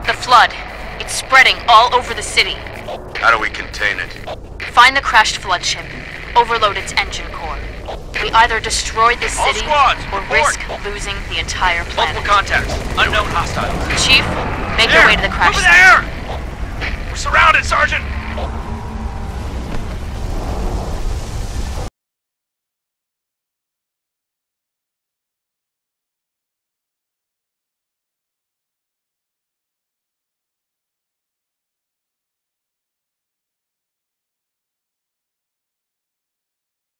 The flood. It's spreading all over the city. How do we contain it? Find the crashed flood ship. Overload its engine core. We either destroy the city or risk losing the entire planet. Multiple contacts. Unknown hostiles. Chief, make your way to the crash Over site. there! We're surrounded, Sergeant!